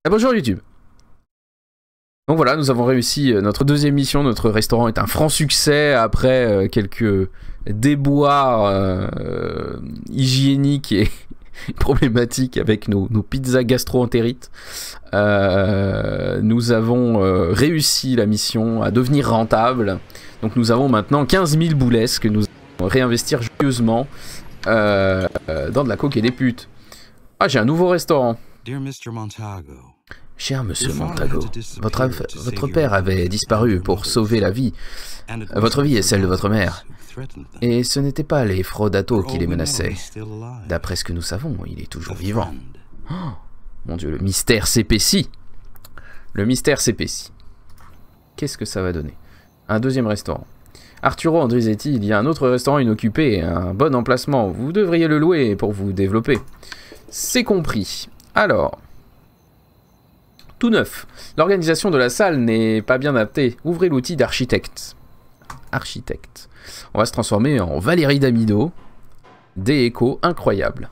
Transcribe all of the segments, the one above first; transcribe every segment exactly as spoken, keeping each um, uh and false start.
Ah, bonjour YouTube. Donc voilà, nous avons réussi notre deuxième mission. Notre restaurant est un franc succès après euh, quelques déboires euh, hygiéniques et problématiques avec nos, nos pizzas gastro-entérites. Euh, nous avons euh, réussi la mission à devenir rentable. Donc nous avons maintenant quinze mille boulesques que nous allons réinvestir joyeusement euh, dans de la coke et des putes. Ah, j'ai un nouveau restaurant. Dear mister Montago. Cher monsieur Montago, votre, votre père avait disparu pour sauver la vie, votre vie et celle de votre mère. Et ce n'étaient pas les fraudatos qui les menaçaient. D'après ce que nous savons, il est toujours vivant. Oh, mon Dieu, le mystère s'épaissit. Le mystère s'épaissit. Qu'est-ce que ça va donner? Un deuxième restaurant. Arturo Andrizetti, il y a un autre restaurant inoccupé, un bon emplacement. Vous devriez le louer pour vous développer. C'est compris. Alors... Tout neuf. L'organisation de la salle n'est pas bien adaptée. Ouvrez l'outil d'architecte. Architecte. On va se transformer en Valérie Damido. Des échos incroyables.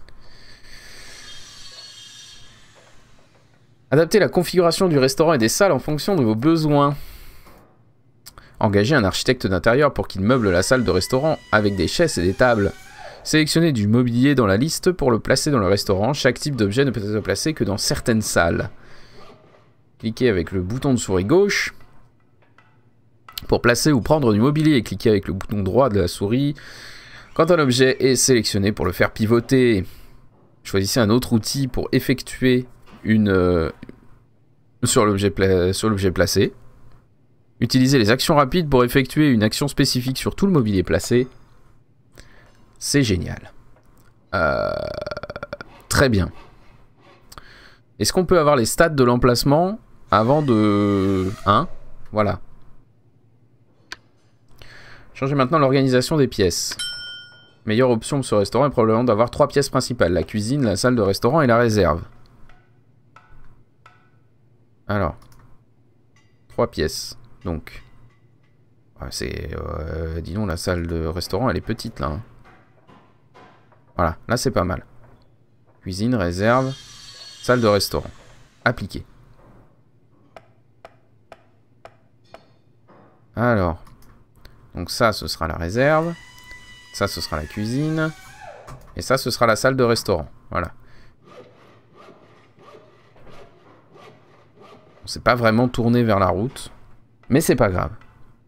Adaptez la configuration du restaurant et des salles en fonction de vos besoins. Engagez un architecte d'intérieur pour qu'il meuble la salle de restaurant avec des chaises et des tables. Sélectionnez du mobilier dans la liste pour le placer dans le restaurant. Chaque type d'objet ne peut être placé que dans certaines salles. Cliquez avec le bouton de souris gauche pour placer ou prendre du mobilier. Cliquez avec le bouton droit de la souris quand un objet est sélectionné pour le faire pivoter. Choisissez un autre outil pour effectuer une euh, sur l'objet pla sur l'objet placé. Utilisez les actions rapides pour effectuer une action spécifique sur tout le mobilier placé. C'est génial. Euh, très bien. Est-ce qu'on peut avoir les stats de l'emplacement avant de... Hein? Voilà. Changez maintenant l'organisation des pièces. Meilleure option pour ce restaurant est probablement d'avoir trois pièces principales. La cuisine, la salle de restaurant et la réserve. Alors. Trois pièces. Donc. Ouais, c'est... Euh, dis donc, la salle de restaurant, elle est petite, là. Hein. Voilà, là c'est pas mal. Cuisine, réserve, salle de restaurant. Appliqué. Alors. Donc ça, ce sera la réserve. Ça, ce sera la cuisine. Et ça, ce sera la salle de restaurant. Voilà. On s'est pas vraiment tourné vers la route. Mais c'est pas grave.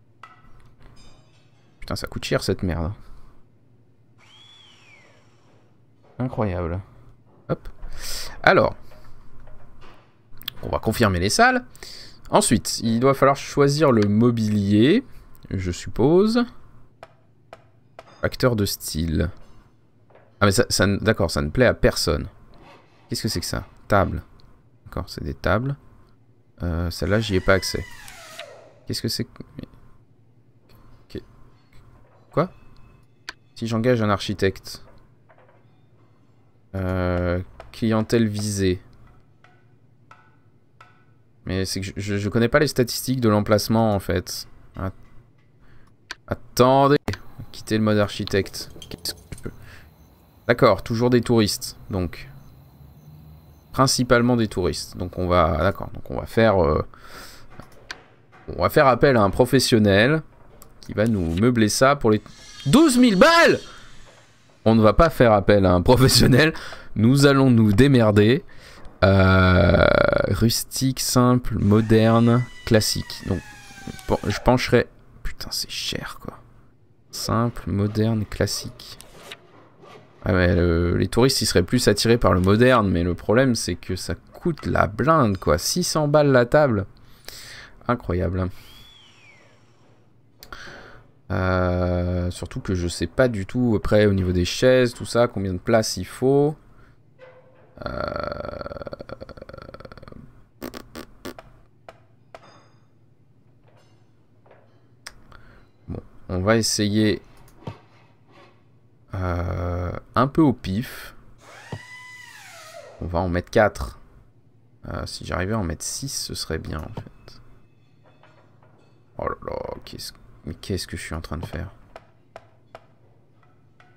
Putain, ça coûte cher cette merde. Incroyable. Hop. Alors. On va confirmer les salles. Ensuite, il doit falloir choisir le mobilier. Je suppose. Facteur de style. Ah mais ça, ça d'accord, ça ne plaît à personne. Qu'est-ce que c'est que ça? Table. D'accord, c'est des tables. Euh, Celle-là, j'y ai pas accès. Qu'est-ce que c'est que... Quoi? Si j'engage un architecte. Euh, clientèle visée. Mais c'est que je, je connais pas les statistiques de l'emplacement en fait. Att Attendez. Quitter le mode architecte. Qu'est-ce que je peux... D'accord, toujours des touristes. Donc. Principalement des touristes. Donc on va. D'accord. Donc on va faire. Euh, on va faire appel à un professionnel qui va nous meubler ça pour les douze mille balles. On ne va pas faire appel à un professionnel. Nous allons nous démerder. Euh, rustique, simple, moderne, classique. Donc, je pencherai... Putain, c'est cher, quoi. Simple, moderne, classique. Ah ouais, le... les touristes, ils seraient plus attirés par le moderne. Mais le problème, c'est que ça coûte la blinde, quoi. six cents balles la table. Incroyable. Euh, surtout que je sais pas du tout après au niveau des chaises, tout ça, combien de place il faut. Euh... Bon, on va essayer euh, un peu au pif. On va en mettre quatre. Euh, si j'arrivais à en mettre six, ce serait bien en fait. Oh là là, qu'est-ce que... Mais qu'est-ce que je suis en train de faire?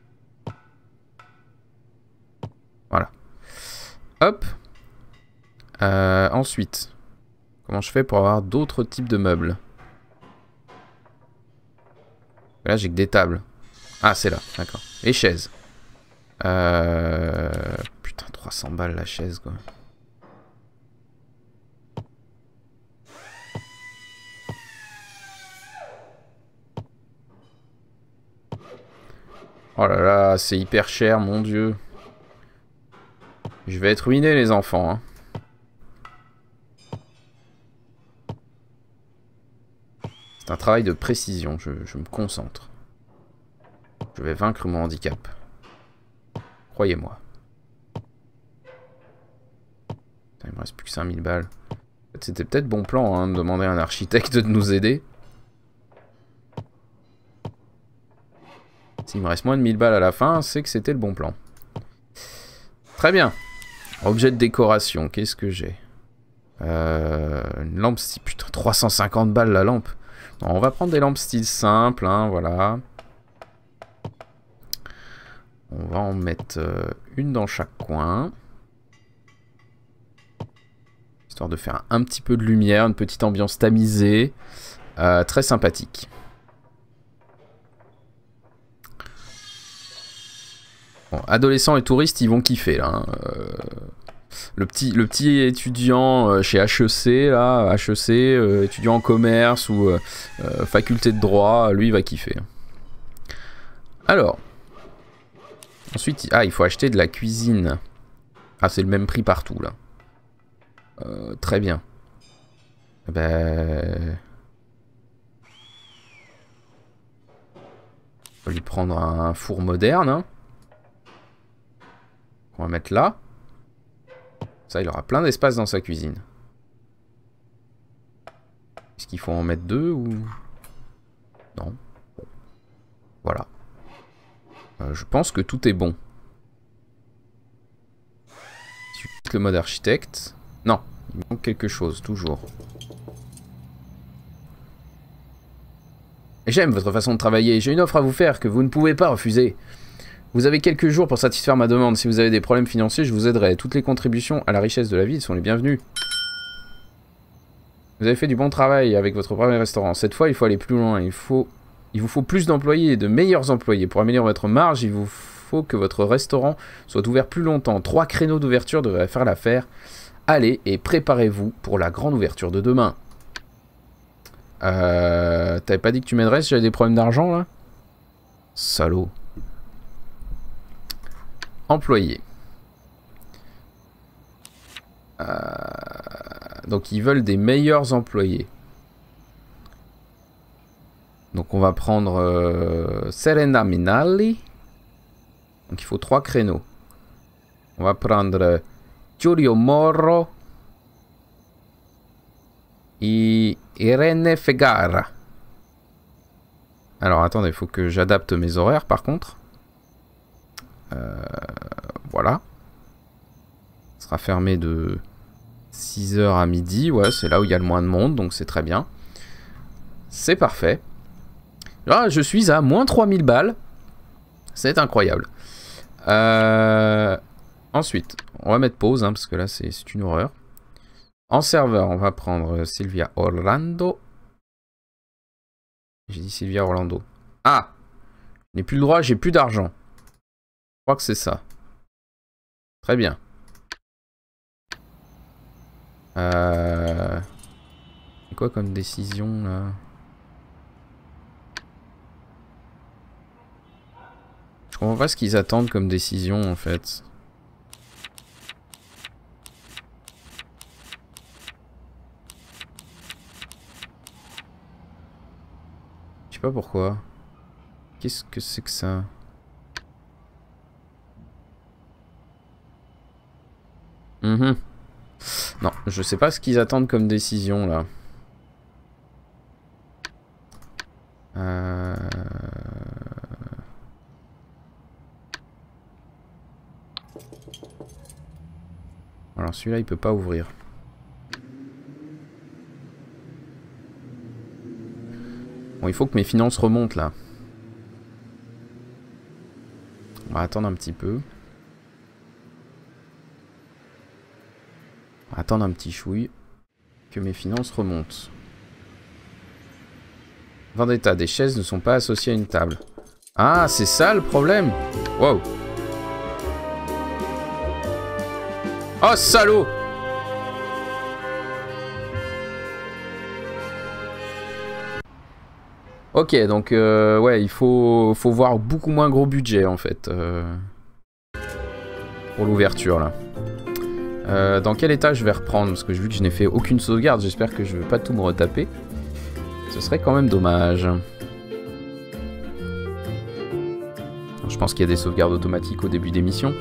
Voilà. Hop. Euh, ensuite, comment je fais pour avoir d'autres types de meubles? Là, j'ai que des tables. Ah, c'est là, d'accord. Les chaises. Euh... Putain, trois cents balles la chaise, quoi. Oh là là, c'est hyper cher, mon dieu. Je vais être ruiné, les enfants. Hein. C'est un travail de précision, je, je me concentre. Je vais vaincre mon handicap. Croyez-moi. Il me reste plus que cinq mille balles. En fait, c'était peut-être bon plan hein, de demander à un architecte de nous aider. S'il me reste moins de mille balles à la fin, c'est que c'était le bon plan. Très bien. Objet de décoration, qu'est-ce que j'ai euh, Une lampe style... Putain, trois cent cinquante balles la lampe. Bon, on va prendre des lampes style simple, hein, voilà. On va en mettre euh, une dans chaque coin. Histoire de faire un petit peu de lumière, une petite ambiance tamisée. Euh, très sympathique. Bon, adolescents et touristes, ils vont kiffer, là. Hein. Euh, le, petit, le petit étudiant euh, chez H E C, là, H E C, euh, étudiant en commerce ou euh, euh, faculté de droit, lui, il va kiffer. Alors... Ensuite, ah, il faut acheter de la cuisine. Ah, c'est le même prix partout, là. Euh, très bien. Ben... On va lui prendre un four moderne. Hein. On va mettre là. Ça, il aura plein d'espace dans sa cuisine. Est-ce qu'il faut en mettre deux ou... Non. Voilà. Euh, je pense que tout est bon. Si je quitte le mode architecte... Non, il manque quelque chose, toujours. J'aime votre façon de travailler. J'ai une offre à vous faire que vous ne pouvez pas refuser. Vous avez quelques jours pour satisfaire ma demande. Si vous avez des problèmes financiers, je vous aiderai. Toutes les contributions à la richesse de la ville sont les bienvenues. Vous avez fait du bon travail avec votre premier restaurant. Cette fois, il faut aller plus loin. Il faut... Il vous faut plus d'employés et de meilleurs employés. Pour améliorer votre marge, il vous faut que votre restaurant soit ouvert plus longtemps. Trois créneaux d'ouverture devraient faire l'affaire. Allez et préparez-vous pour la grande ouverture de demain. Euh... T'avais pas dit que tu m'aiderais si j'avais des problèmes d'argent, là? Salaud. Employés. Euh... Donc ils veulent des meilleurs employés. Donc on va prendre euh, Serena Minali. Donc il faut trois créneaux. On va prendre euh, Giulio Moro. Et Irene Fegara. Alors attendez, il faut que j'adapte mes horaires par contre. Euh, voilà. Ça sera fermé de six heures à midi. Ouais, c'est là où il y a le moins de monde, donc c'est très bien. C'est parfait. Ah, je suis à moins trois mille balles. C'est incroyable. Euh... Ensuite, on va mettre pause, hein, parce que là, c'est une horreur. En serveur, on va prendre Sylvia Orlando. J'ai dit Sylvia Orlando. Ah! Je n'ai plus le droit, j'ai plus d'argent. Je crois que c'est ça. Très bien. Euh... C'est quoi comme décision, là? Je comprends pas ce qu'ils attendent comme décision en fait. Je sais pas pourquoi. Qu'est-ce que c'est que ça? Mmh. Non, je sais pas ce qu'ils attendent comme décision là. Euh... Alors celui-là il peut pas ouvrir. Bon, il faut que mes finances remontent là. On va attendre un petit peu. On va attendre un petit chouille. Que mes finances remontent. Vendetta, des chaises ne sont pas associées à une table. Ah, c'est ça le problème. Wow. Oh, salaud! Ok, donc euh, ouais, il faut, faut voir beaucoup moins gros budget en fait. Euh, pour l'ouverture là. Euh, dans quel état je vais reprendre? Parce que vu que je n'ai fait aucune sauvegarde, j'espère que je ne vais pas tout me retaper. Ce serait quand même dommage. Je pense qu'il y a des sauvegardes automatiques au début des missions.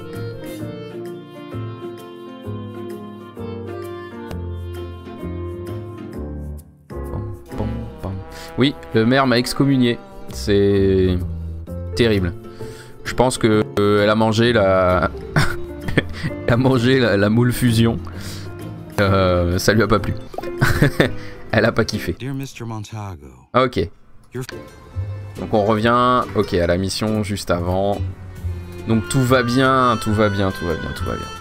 Oui, le maire m'a excommunié. C'est terrible. Je pense que euh, elle a mangé la, elle a mangé la, la moule fusion. Euh, ça lui a pas plu. Elle a pas kiffé. Ok. Donc on revient, ok, à la mission juste avant. Donc tout va bien, tout va bien, tout va bien, tout va bien.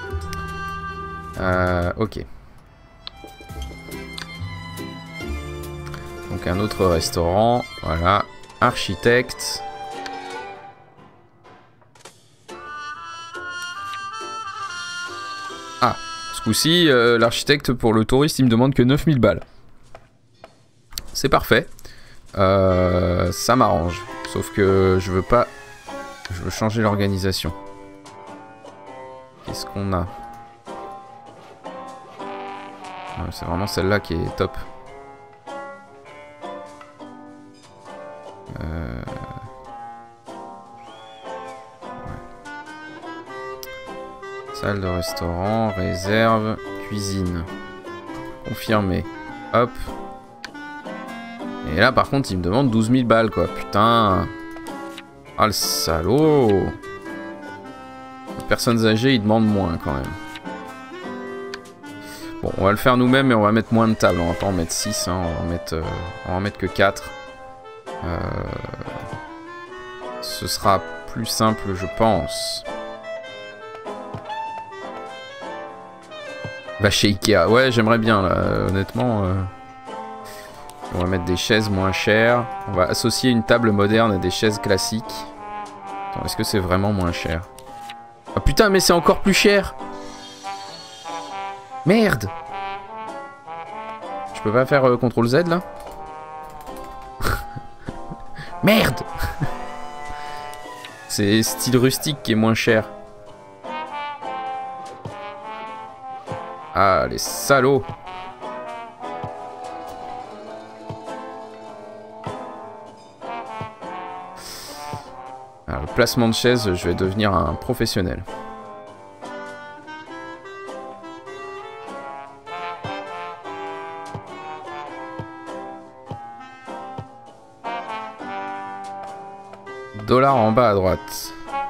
Euh, ok. Donc un autre restaurant, voilà. Architecte. Ah, ce coup-ci, euh, l'architecte pour le touriste, il me demande que neuf mille balles. C'est parfait. Euh, ça m'arrange. Sauf que je veux pas... Je veux changer l'organisation. Qu'est-ce qu'on a? Ah, c'est vraiment celle-là qui est top. Euh... Ouais. Salle de restaurant, réserve, cuisine. Confirmé. Hop. Et là par contre il me demande douze mille balles quoi, putain. Ah le salaud. Les personnes âgées ils demandent moins quand même. Bon on va le faire nous-mêmes mais on va mettre moins de tables, on va pas en mettre six, hein. on, va en mettre, euh, on va en mettre que quatre. Euh... Ce sera plus simple je pense. Va chez Ikea, ouais j'aimerais bien là, honnêtement. Euh... On va mettre des chaises moins chères. On va associer une table moderne à des chaises classiques. Attends, est-ce que c'est vraiment moins cher? Ah putain, mais c'est encore plus cher! Merde! Je peux pas faire euh, contrôle Z là? Merde! C'est style rustique qui est moins cher. Ah, les salauds! Alors, le placement de chaise, je vais devenir un professionnel. Dollar en bas à droite.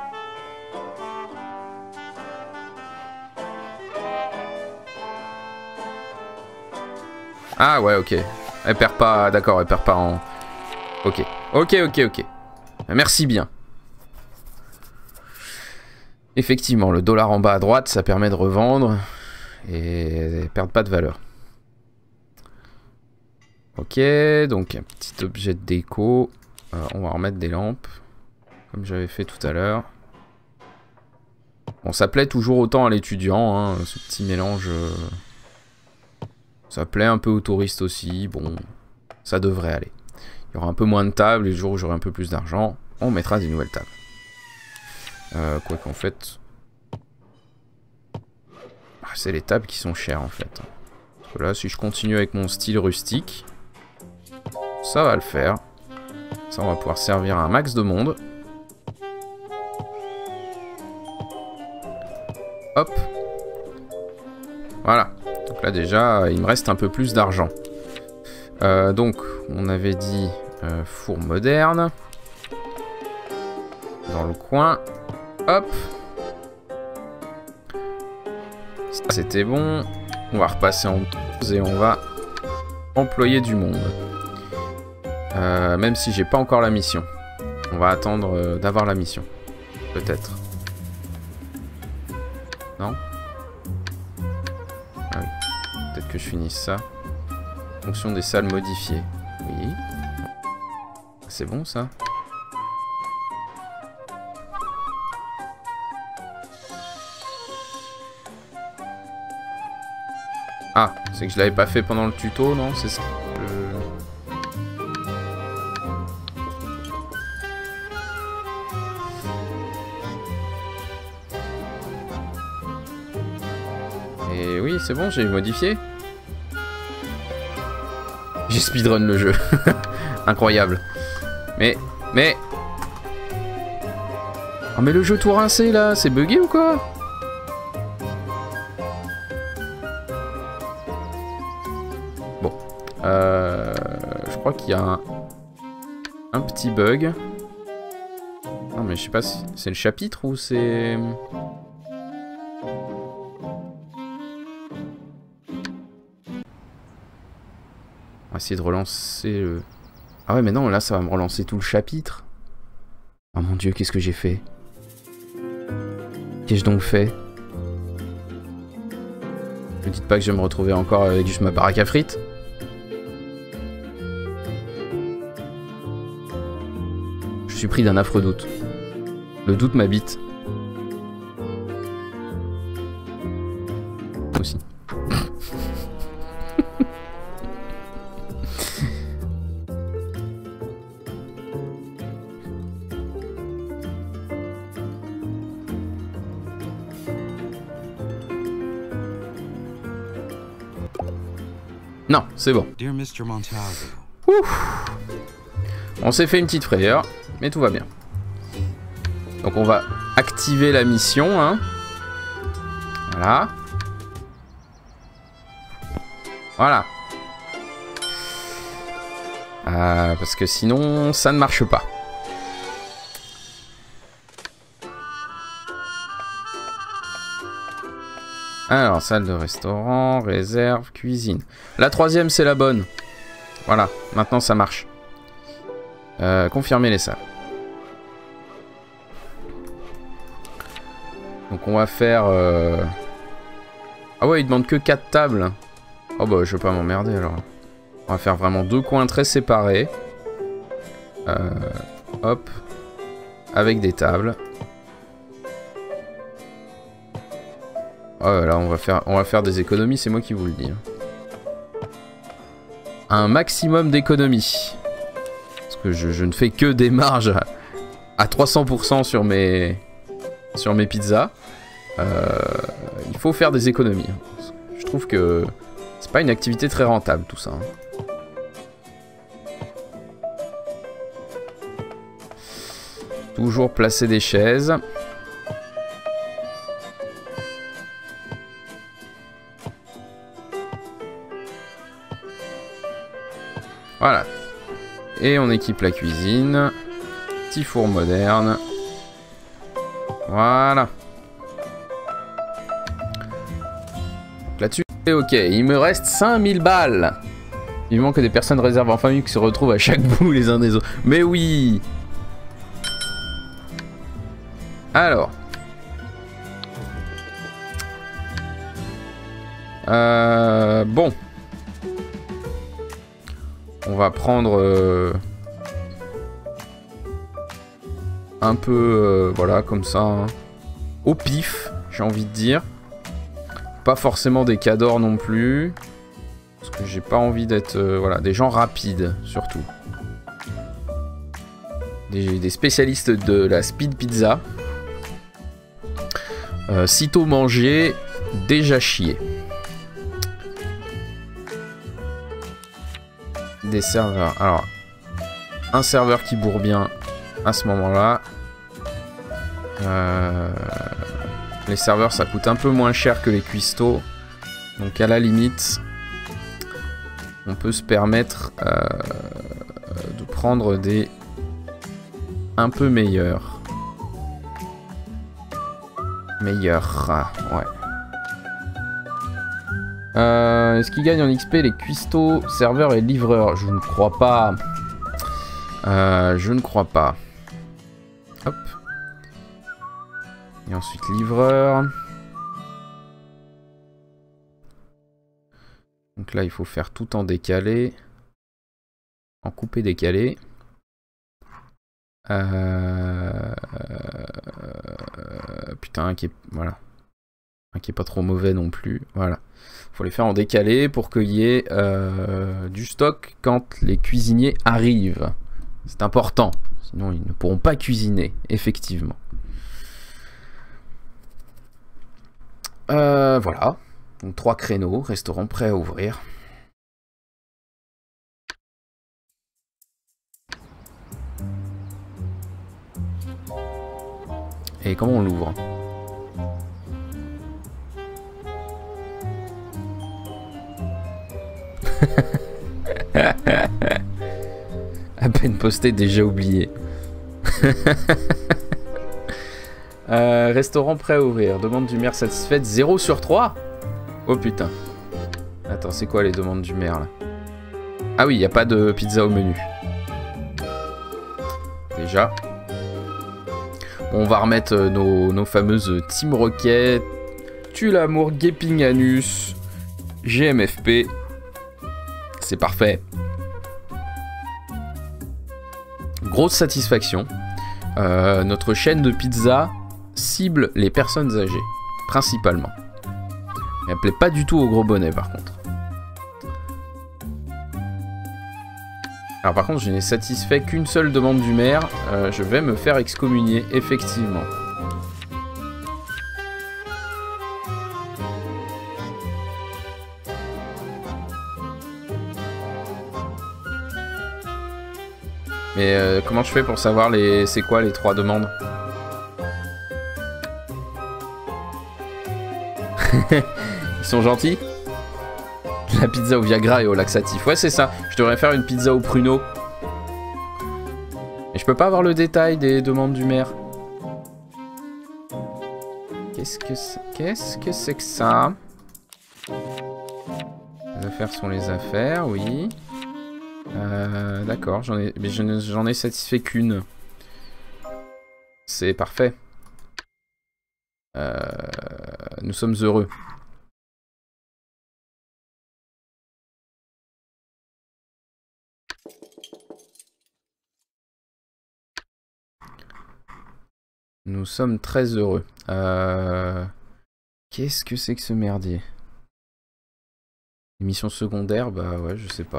Ah ouais, ok. Elle perd pas, d'accord, elle perd pas en... Ok, ok, ok, ok. Merci bien. Effectivement, le dollar en bas à droite, ça permet de revendre et perdre pas de valeur. Ok, donc un petit objet de déco. Euh, on va remettre des lampes, comme j'avais fait tout à l'heure. Bon, ça plaît toujours autant à l'étudiant, hein, ce petit mélange. Euh... Ça plaît un peu aux touristes aussi. Bon, ça devrait aller. Il y aura un peu moins de tables, les jours où j'aurai un peu plus d'argent, on mettra des nouvelles tables. Euh, quoi qu'en fait... Ah, c'est les tables qui sont chères en fait. Parce que là, si je continue avec mon style rustique, ça va le faire. Ça, on va pouvoir servir un max de monde. Hop. Voilà. Donc là déjà, il me reste un peu plus d'argent. Euh, donc, on avait dit euh, four moderne. Dans le coin. Hop. Ça c'était bon. On va repasser en pause et on va employer du monde. Euh, même si j'ai pas encore la mission. On va attendre euh, d'avoir la mission. Peut-être. Non? Ah que je finisse ça. Fonction des salles modifiées. Oui. C'est bon ça. Ah, c'est que je l'avais pas fait pendant le tuto, non? C'est ça. Le... Et oui, c'est bon, j'ai modifié. J'ai speedrun le jeu. Incroyable. Mais, mais... Oh mais le jeu tout rincé là, c'est bugué ou quoi? Bon. Euh, je crois qu'il y a un, un petit bug. Non mais je sais pas si c'est le chapitre ou c'est... On va essayer de relancer le... Ah ouais mais non, là ça va me relancer tout le chapitre. Oh mon dieu, qu'est-ce que j'ai fait? Qu'ai-je donc fait? Ne dites pas que je vais me retrouver encore avec juste ma baraque à frites. Je suis pris d'un affreux doute. Le doute m'habite. Aussi. Non, c'est bon. Ouf. On s'est fait une petite frayeur, mais tout va bien. Donc on va activer la mission, hein. Voilà. Voilà. Euh, parce que sinon, ça ne marche pas. Alors, salle de restaurant, réserve, cuisine. La troisième, c'est la bonne. Voilà, maintenant ça marche. Euh, confirmer les salles. Donc on va faire... Euh... Ah ouais, il demande que quatre tables. Oh bah, je vais pas m'emmerder alors. On va faire vraiment deux coins très séparés. Euh... Hop. Avec des tables. Oh là, on va faire, on va faire des économies, c'est moi qui vous le dis. Un maximum d'économies. Parce que je, je ne fais que des marges à, à trois cents pour cent sur mes, sur mes pizzas. Euh, il faut faire des économies. Je trouve que c'est pas une activité très rentable tout ça. Toujours placer des chaises. Voilà. Et on équipe la cuisine. Petit four moderne. Voilà. Là-dessus, c'est ok. Il me reste cinq mille balles. Il manque que des personnes réservées en famille qui se retrouvent à chaque bout les uns des autres. Mais oui. Alors. Euh, bon. On va prendre euh, un peu, euh, voilà, comme ça, hein, au pif, j'ai envie de dire. Pas forcément des cadors non plus, parce que j'ai pas envie d'être, euh, voilà, des gens rapides, surtout. Des, des spécialistes de la speed pizza. Euh, sitôt mangé, déjà chié. Des serveurs. Alors, un serveur qui bourre bien à ce moment-là. Euh, les serveurs, ça coûte un peu moins cher que les cuistots. Donc, à la limite, on peut se permettre euh, de prendre des un peu meilleurs. Meilleurs, ouais. Euh, Est-ce qu'ils gagnent en X P les cuistots, serveurs et livreurs? Je ne crois pas. Euh, je ne crois pas. Hop. Et ensuite livreur. Donc là, il faut faire tout en décalé. En coupé décalé. Euh... Putain, un qui est... Voilà. Un qui est pas trop mauvais non plus. Voilà. Faut les faire en décalé pour qu'il y ait euh, du stock quand les cuisiniers arrivent. C'est important. Sinon, ils ne pourront pas cuisiner, effectivement. Euh, voilà. Donc, trois créneaux. Restaurant prêt à ouvrir. Et comment on l'ouvre? À peine posté, déjà oublié. euh, restaurant prêt à ouvrir. Demande du maire satisfaite. zéro sur trois. Oh putain. Attends, c'est quoi les demandes du maire là? Ah oui, il n'y a pas de pizza au menu. Déjà. Bon, on va remettre nos, nos fameuses Team Rocket. Tue l'amour, Gaping Anus. G M F P. C'est parfait. Grosse satisfaction. Euh, notre chaîne de pizza cible les personnes âgées, principalement. Elle plaît pas du tout aux gros bonnets, par contre. Alors par contre, je n'ai satisfait qu'une seule demande du maire. Euh, je vais me faire excommunier, effectivement. Mais euh, comment je fais pour savoir les c'est quoi les trois demandes? Ils sont gentils? La pizza au Viagra et au laxatif. Ouais, c'est ça. Je devrais faire une pizza au pruneau. Et je peux pas avoir le détail des demandes du maire. Qu'est-ce que c'est Qu'est-ce que c'est que ça? Les affaires sont les affaires, oui. Euh, D'accord, j'en ai, mais j'en ai satisfait qu'une. C'est parfait. Euh, nous sommes heureux. Nous sommes très heureux. Euh... Qu'est-ce que c'est que ce merdier? Émission secondaire, bah ouais, je sais pas.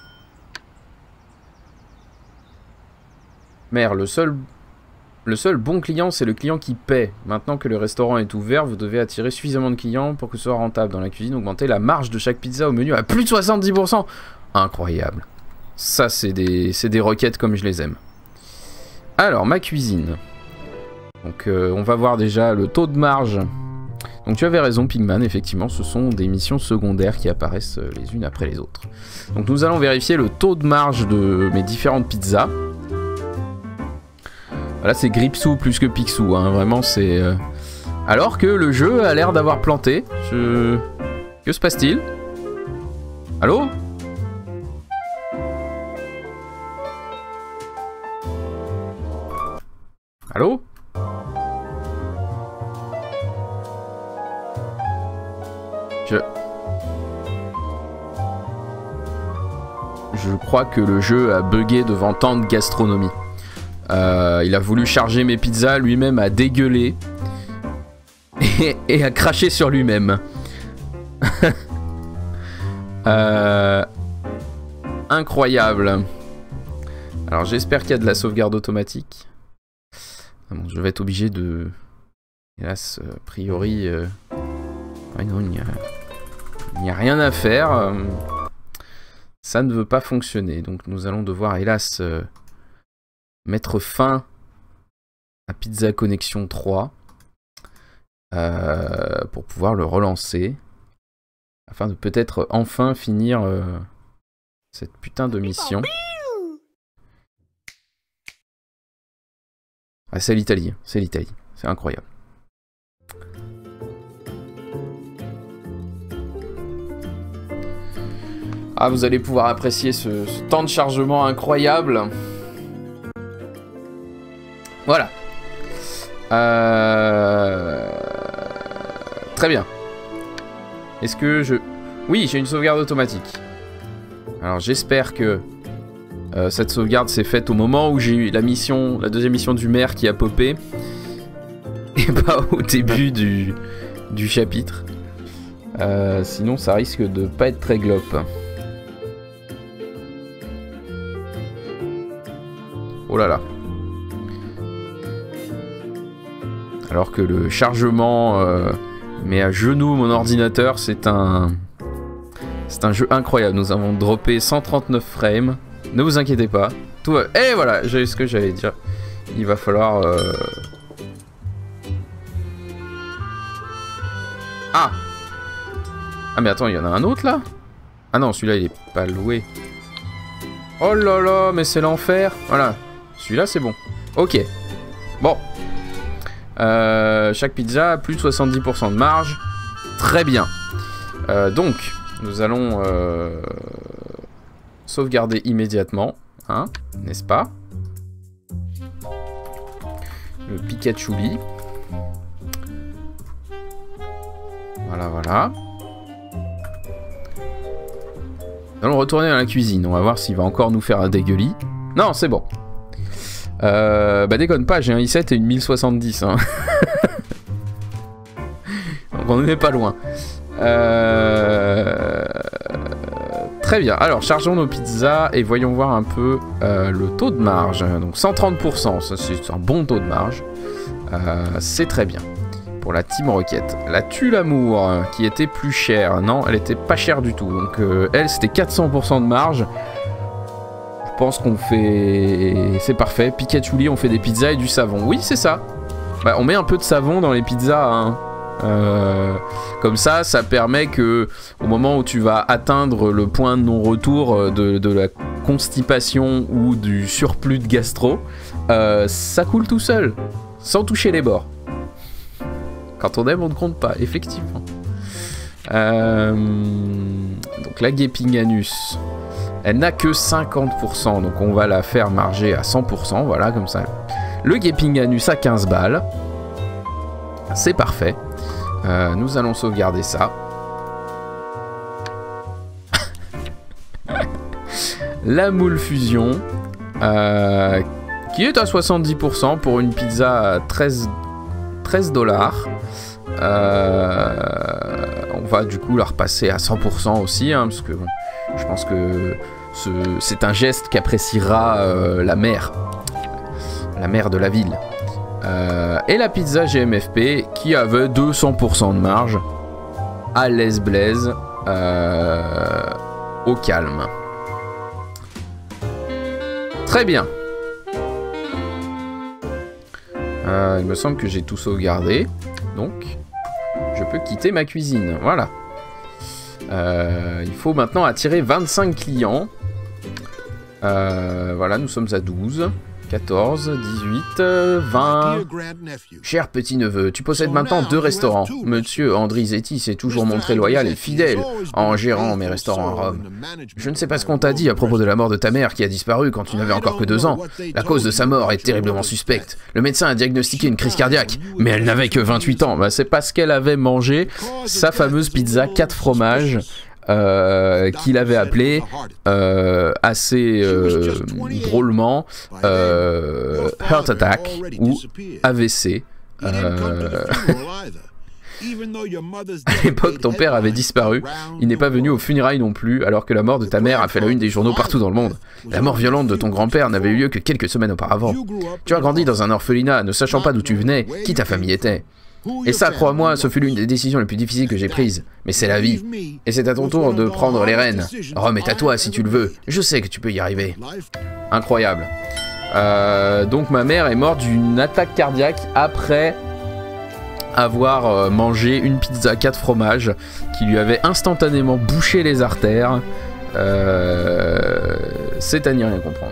Mère, le seul... le seul bon client, c'est le client qui paie. Maintenant que le restaurant est ouvert, vous devez attirer suffisamment de clients pour que ce soit rentable. Dans la cuisine, augmenter la marge de chaque pizza au menu à plus de soixante-dix pour cent. Incroyable. Ça, c'est des... c'est des requêtes comme je les aime. Alors, ma cuisine. Donc, euh, on va voir déjà le taux de marge. Donc, tu avais raison, Pigman. Effectivement, ce sont des missions secondaires qui apparaissent les unes après les autres. Donc, nous allons vérifier le taux de marge de mes différentes pizzas. Là, c'est Gripsou plus que Picsou, hein. Vraiment, c'est... Euh... Alors que le jeu a l'air d'avoir planté. Je... Que se passe-t-il? Allô? Allô? Je... Je crois que le jeu a bugué devant tant de gastronomie. Euh, il a voulu charger mes pizzas, lui-même a dégueulé et, et a craché sur lui-même. euh, incroyable. Alors j'espère qu'il y a de la sauvegarde automatique. Bon, je vais être obligé de... Hélas, a priori... Euh... Ouais, non, il n'y a... il n'y a rien à faire. Euh... Ça ne veut pas fonctionner. Donc nous allons devoir, hélas... Euh... mettre fin à Pizza Connexion trois euh, pour pouvoir le relancer afin de peut-être enfin finir euh, cette putain de mission. Ah, c'est l'Italie, c'est l'Italie, c'est incroyable. Ah, vous allez pouvoir apprécier ce, ce temps de chargement incroyable. Voilà. Euh... Très bien. Est-ce que je... Oui, j'ai une sauvegarde automatique. Alors j'espère que euh, cette sauvegarde s'est faite au moment où j'ai eu la mission, la deuxième mission du maire qui a popé. Et pas au début du, du chapitre. Euh, sinon ça risque de pas être très glop. Oh là là. Alors que le chargement euh, met à genoux mon ordinateur, c'est un... C'est un jeu incroyable. Nous avons droppé cent trente-neuf frames. Ne vous inquiétez pas. Tout va... Et voilà, j'ai ce que j'allais dire. Il va falloir... Euh... Ah Ah mais attends, il y en a un autre là? Ah non, celui-là il est pas loué. Oh là là, mais c'est l'enfer. Voilà. Celui-là c'est bon. Ok. Bon. Euh, chaque pizza a plus de soixante-dix pour cent de marge. Très bien. Euh, donc, nous allons euh, sauvegarder immédiatement. Hein, n'est-ce pas? Le Pikachu-Li. Voilà, voilà. Nous allons retourner dans la cuisine. On va voir s'il va encore nous faire un dégueulis. Non, c'est bon. Euh, bah déconne pas, j'ai un i sept et une mille soixante-dix. Hein. Donc on n'est pas loin. Euh... Très bien. Alors chargeons nos pizzas et voyons voir un peu euh, le taux de marge. Donc cent trente pour cent, ça c'est un bon taux de marge. Euh, c'est très bien. Pour la Team Rocket. La Tue l'amour, qui était plus chère. Non, elle était pas chère du tout. Donc euh, elle, c'était quatre cents pour cent de marge. Je pense qu'on fait... C'est parfait. Pikachu-Li, on fait des pizzas et du savon. Oui, c'est ça. Bah, on met un peu de savon dans les pizzas. Hein. Euh... Comme ça, ça permet que au moment où tu vas atteindre le point de non-retour de, de la constipation ou du surplus de gastro, euh, ça coule tout seul, sans toucher les bords. Quand on aime, on ne compte pas, effectivement. Euh... Donc la Gaping Anus, elle n'a que cinquante pour cent, donc on va la faire marger à cent pour cent, voilà, comme ça. Le Gaping Anus à quinze balles. C'est parfait. Euh, nous allons sauvegarder ça. La moule fusion, euh, qui est à soixante-dix pour cent pour une pizza à treize dollars. Euh, on va du coup la repasser à cent pour cent aussi, hein, parce que bon, je pense que c'est un geste qu'appréciera euh, la mère, la mère de la ville. Euh, et la pizza G M F P qui avait deux cents pour cent de marge, à l'aise blaise, euh, au calme. Très bien. Euh, il me semble que j'ai tout sauvegardé, donc je peux quitter ma cuisine. Voilà. Euh, il faut maintenant attirer vingt-cinq clients. Euh, voilà, nous sommes à douze. quatorze, dix-huit, vingt... Cher petit-neveu, tu possèdes maintenant deux restaurants. Monsieur Andrizetti s'est toujours montré loyal et fidèle en gérant mes restaurants à Rome. Je ne sais pas ce qu'on t'a dit à propos de la mort de ta mère qui a disparu quand tu n'avais encore que deux ans. La cause de sa mort est terriblement suspecte. Le médecin a diagnostiqué une crise cardiaque, mais elle n'avait que vingt-huit ans. Bah, c'est parce qu'elle avait mangé sa fameuse pizza quatre fromages. Euh, qu'il avait appelé euh, assez euh, drôlement euh, Heart Attack ou A V C. Euh... À l'époque, ton père avait disparu. Il n'est pas venu aux funérailles non plus, alors que la mort de ta mère a fait la une des journaux partout dans le monde. La mort violente de ton grand-père n'avait eu lieu que quelques semaines auparavant. Tu as grandi dans un orphelinat, ne sachant pas d'où tu venais, qui ta famille était. Et ça, crois-moi, ce fut l'une des décisions les plus difficiles que j'ai prises. Mais c'est la vie. Et c'est à ton tour de prendre les rênes. Rome est à toi si tu le veux. Je sais que tu peux y arriver. Incroyable. Euh, donc ma mère est morte d'une attaque cardiaque après avoir euh, mangé une pizza quatre fromages qui lui avait instantanément bouché les artères. Euh, c'est à n'y rien comprendre.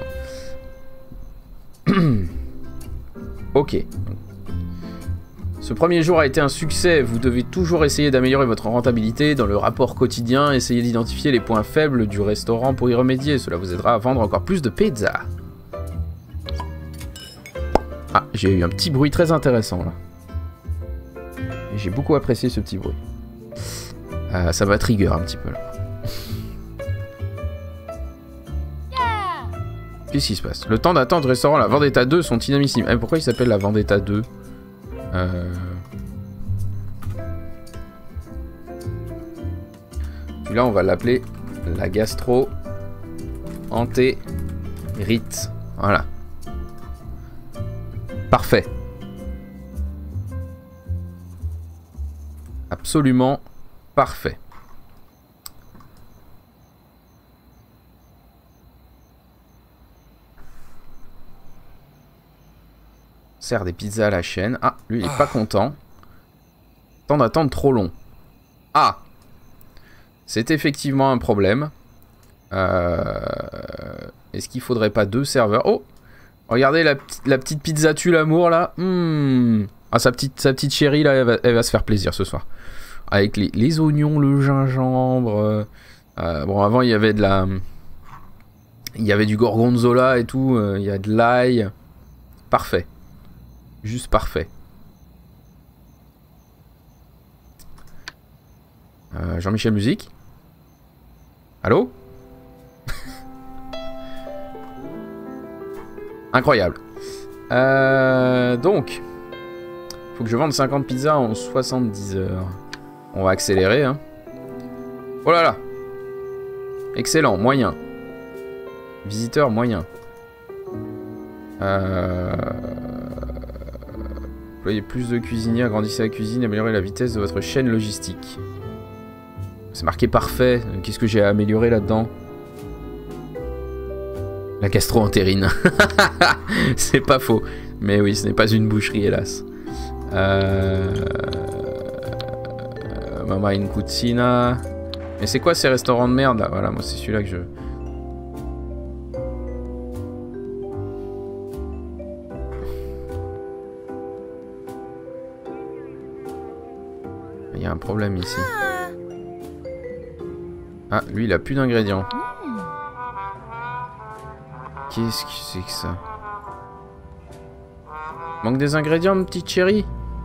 Ok. Ce premier jour a été un succès, vous devez toujours essayer d'améliorer votre rentabilité dans le rapport quotidien, essayez d'identifier les points faibles du restaurant pour y remédier, cela vous aidera à vendre encore plus de pizza. Ah, j'ai eu un petit bruit très intéressant là. Et j'ai beaucoup apprécié ce petit bruit. Euh, ça va trigger un petit peu là. Qu'est-ce qui se passe? Le temps d'attente du restaurant la Vendetta deux sont inadmissibles. Eh, pourquoi il s'appelle la Vendetta deux? euh... Là on va l'appeler la gastro entérite. Voilà. Parfait. Absolument parfait. Sert des pizzas à la chaîne. Ah, lui il est pas content. Temps d'attente trop long. Ah, c'est effectivement un problème. Euh... Est-ce qu'il faudrait pas deux serveurs? Oh, regardez la, la petite pizza tue l'amour là. Mmh. Ah, sa petite, sa petite chérie là, elle va, elle va se faire plaisir ce soir. Avec les, les oignons, le gingembre. Euh... Euh, bon, avant il y avait de la... Il y avait du gorgonzola et tout. Euh, il y a de l'ail. Parfait. Juste parfait. Euh, Jean-Michel Musique. Allô? Incroyable. Euh, donc, faut que je vende cinquante pizzas en soixante-dix heures. On va accélérer, hein. Oh là là. Excellent, moyen. Visiteur moyen. Euh... Employez plus de cuisiniers, agrandissez la cuisine, améliorez la vitesse de votre chaîne logistique. C'est marqué parfait. Qu'est-ce que j'ai à améliorer là-dedans? La gastro-entérine. C'est pas faux. Mais oui, ce n'est pas une boucherie, hélas. Euh... Mama in Cucina. Mais c'est quoi ces restaurants de merde là? Voilà, moi c'est celui-là que je... Il y a un problème ici. Ah, lui il a plus d'ingrédients. Qu'est-ce que c'est que ça? Manque des ingrédients, mon petit chéri?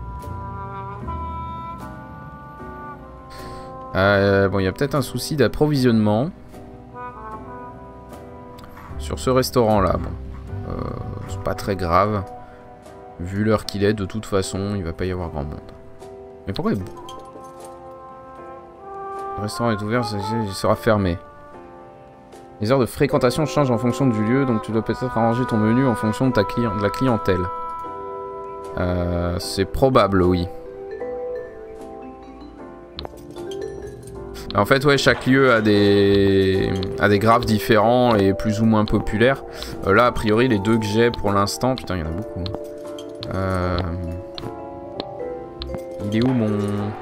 euh, Bon, il y a peut-être un souci d'approvisionnement. Sur ce restaurant-là, bon. Euh, c'est pas très grave. Vu l'heure qu'il est, de toute façon, il va pas y avoir grand monde. Mais pourquoi il... Le restaurant est ouvert, il sera fermé. Les heures de fréquentation changent en fonction du lieu, donc tu dois peut-être arranger ton menu en fonction de, ta client, de la clientèle. Euh, c'est probable, oui. En fait, ouais, chaque lieu a des, a des graphes différents et plus ou moins populaires. Euh, là, a priori, les deux que j'ai pour l'instant... Putain, il y en a beaucoup. Euh... Il est où mon...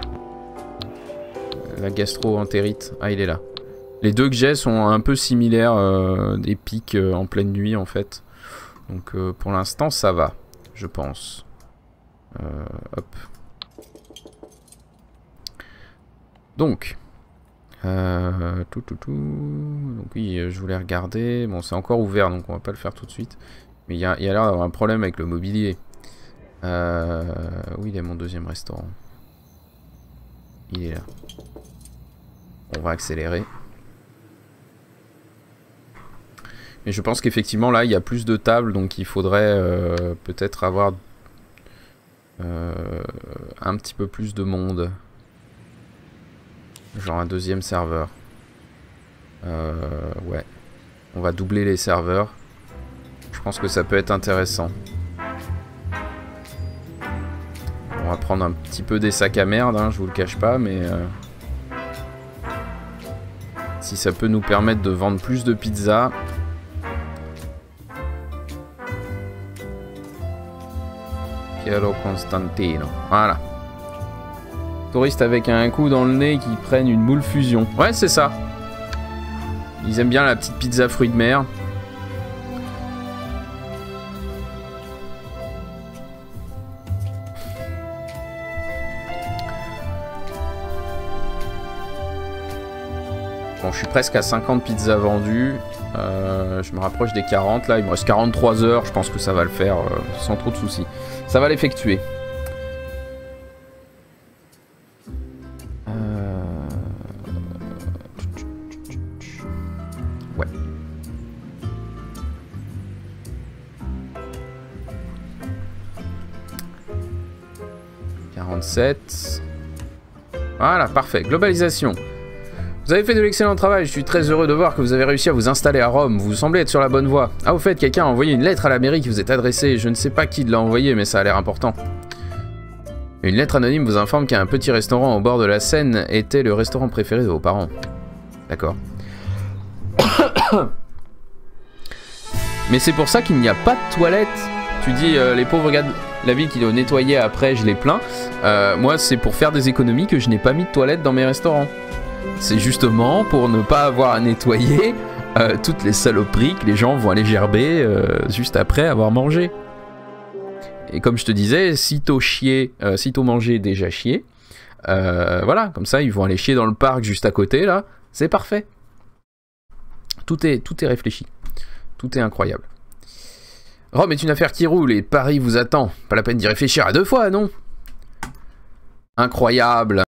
La gastro-entérite? Ah, il est là. Les deux que j'ai sont un peu similaires, euh, des pics euh, en pleine nuit en fait. Donc euh, pour l'instant ça va, je pense. Euh, hop. Donc. Euh, tout, tout, tout. Donc oui, je voulais regarder. Bon, c'est encore ouvert donc on va pas le faire tout de suite. Mais il y a, y a l'air d'avoir un problème avec le mobilier. Euh, oui, il est mon deuxième restaurant. Il est là. On va accélérer. Mais je pense qu'effectivement là il y a plus de tables donc il faudrait euh, peut-être avoir euh, un petit peu plus de monde. Genre un deuxième serveur. Euh, ouais. On va doubler les serveurs. Je pense que ça peut être intéressant. On va prendre un petit peu des sacs à merde, hein, je vous le cache pas, mais... Euh, si ça peut nous permettre de vendre plus de pizzas... Piero Constantino. Voilà. Touristes avec un coup dans le nez qui prennent une moule fusion. Ouais, c'est ça. Ils aiment bien la petite pizza fruits de mer. Bon, je suis presque à cinquante pizzas vendues. Euh, je me rapproche des quarante. Là, il me reste quarante-trois heures. Je pense que ça va le faire euh, sans trop de soucis. Ça va l'effectuer. Euh... cinquante-sept. Voilà, parfait. Globalisation. Vous avez fait de l'excellent travail, je suis très heureux de voir que vous avez réussi à vous installer à Rome, vous semblez être sur la bonne voie. Ah, au fait, quelqu'un a envoyé une lettre à la mairie qui vous est adressée, je ne sais pas qui l'a envoyée, mais ça a l'air important. Une lettre anonyme vous informe qu'un petit restaurant au bord de la Seine était le restaurant préféré de vos parents. D'accord. Mais c'est pour ça qu'il n'y a pas de toilettes. Tu dis, euh, les pauvres gars de la ville qui doivent nettoyer après, je les plains. Euh, moi, c'est pour faire des économies que je n'ai pas mis de toilettes dans mes restaurants. C'est justement pour ne pas avoir à nettoyer euh, toutes les saloperies que les gens vont aller gerber euh, juste après avoir mangé. Et comme je te disais, sitôt chier, euh, sitôt manger, déjà chier. Euh, voilà, comme ça, ils vont aller chier dans le parc juste à côté, là. C'est parfait. Tout est, tout est réfléchi. Tout est incroyable. Rome est une affaire qui roule et Paris vous attend. Pas la peine d'y réfléchir à deux fois, non? Incroyable.